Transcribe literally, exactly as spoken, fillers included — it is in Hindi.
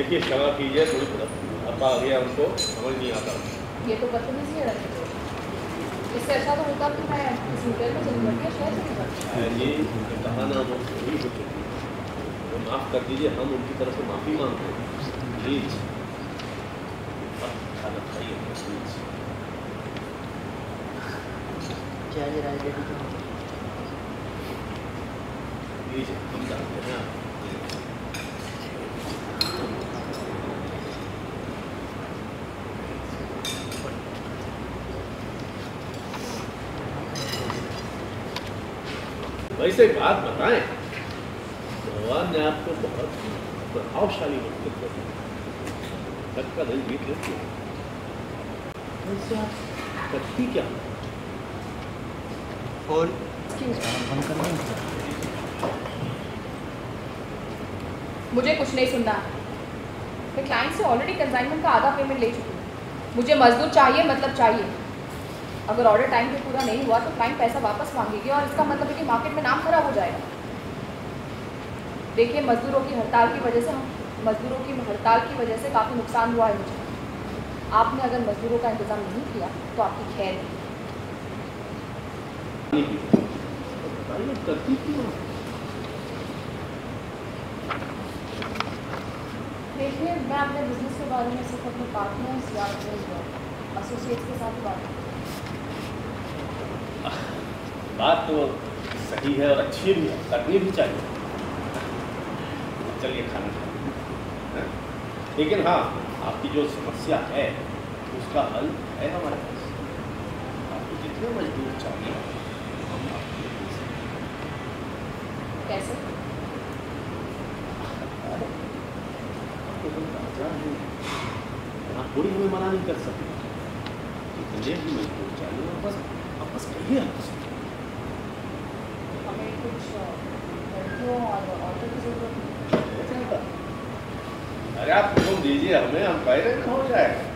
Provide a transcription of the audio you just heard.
देखिए क्षमा कीजिए, थोड़ी अब आ गया, उनको समझ नहीं आता। ये तो बदतमीजी है। इससे अच्छा तो होता कि मैं इस होटल में चली जाती, शहर चली जाती। ये कहा ना वो वही हो चुकी है, तो माफ़ कर दीजिए, हम उनकी तरफ से माफ़ी मांगते हैं प्लीज। खाना खाइए प्लीज। क्या ये राय देवी का प्लीज हम जानते हैं आप। वैसे एक बात बताएं, भगवान ने आपको बहुत प्रभावशाली व्यक्तित्व दिया, सबका दिल जीत लेती है, वैसे आप करती क्या? और मुझे कुछ नहीं सुनना। मैं क्लाइंट से ऑलरेडी कंसाइनमेंट का आधा पेमेंट ले चुकी हूँ। मुझे मजदूर चाहिए, मतलब चाहिए। अगर ऑर्डर टाइम पे पूरा नहीं हुआ तो क्लाइंट पैसा वापस मांगेगी और इसका मतलब है कि मार्केट में नाम खराब हो जाएगा। देखिए, मजदूरों की हड़ताल की वजह से हम मजदूरों की हड़ताल की वजह से काफ़ी नुकसान हुआ है मुझे। आपने अगर मजदूरों का इंतज़ाम नहीं किया तो आपकी खैर नहीं। करती क्यों? देखिए, मैं अपने बिजनेस के बारे में सिर्फ अपने पार्टनर्स या एसोसिएट्स के साथ बात बात तो सही है और अच्छी भी है, करनी भी चाहिए। चलिए खाना खाइए, लेकिन हाँ, आपकी जो समस्या है उसका हल है हमारे पास। आपको जितने मजदूर चाहिए हम आपको दे सकते हैं। कैसे? आप पूरी हमें मना नहीं कर सकते, जितने भी मजदूर चाहिए बस आप बस कहिए। हमें कुछ लड़कियों और औरतों की जरूरत है। अरे आप हुक्म दीजिए हमें, हम कह रहे हैं हो जाएगा।